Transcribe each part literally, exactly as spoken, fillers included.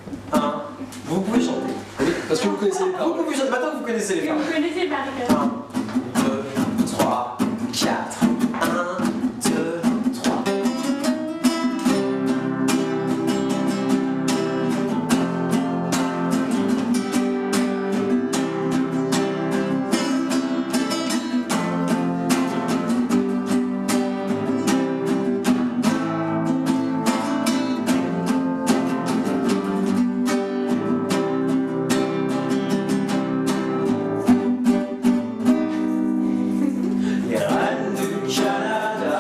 un. Vous pouvez chanter. Oui, parce que vous connaissez les paroles. Vous pouvez chanter. Maintenant, vous connaissez les Et paroles. vous connaissez par cœur. un, deux, trois, quatre. un, deux, trois. Les reines du Canada,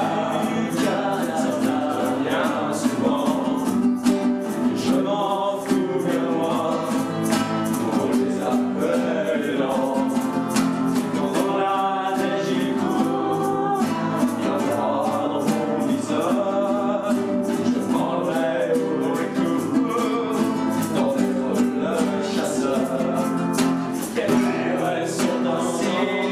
ça bien souvent. Je m'en fous bien moi, pour les appelants. Quand on la neige il court, il y a froid dans mon visage. Je prendrai au écoute d'en être le chasseur. Quelles elles sont ainsi.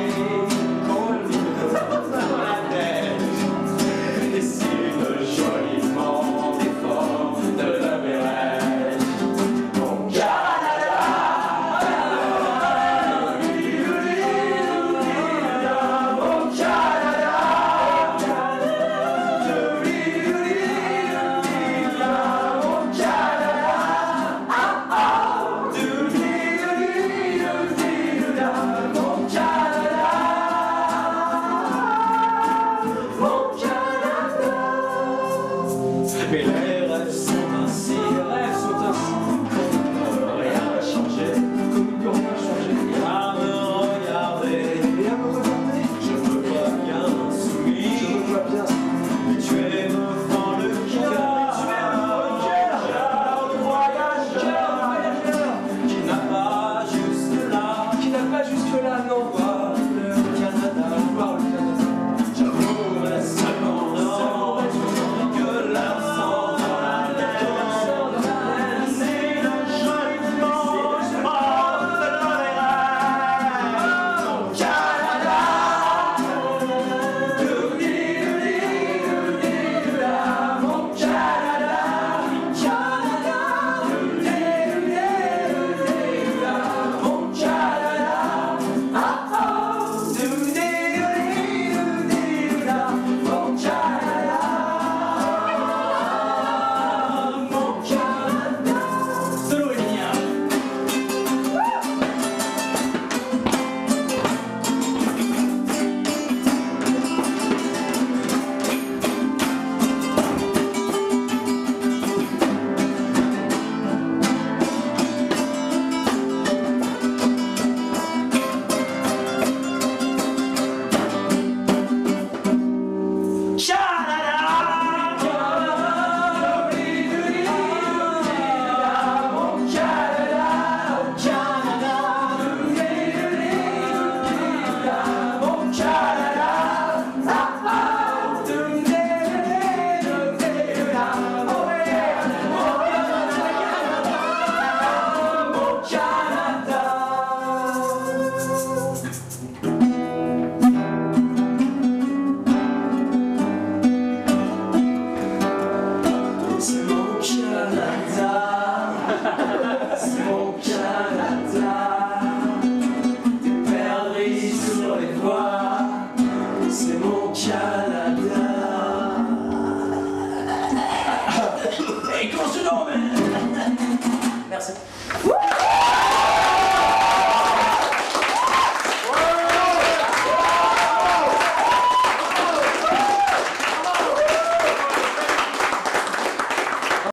Mais les rêves sont ainsi, les rêves sont ainsi, comme ne rien changer, comme il ne peut rien changer. À me regarder, et à me regarder, je me vois bien soumis, je me vois bien soumis. Tu es me fend le cœur, tu es me cœur, le voyageur, le voyageur, qui n'a pas juste là, qui n'a pas jusque là, non, voir le Canada, voir le Canada. J'avoue seulement non, que la c'est mon Canada, des perdrix sur les toits, c'est mon Canada. Et qu'on se nomme. Merci.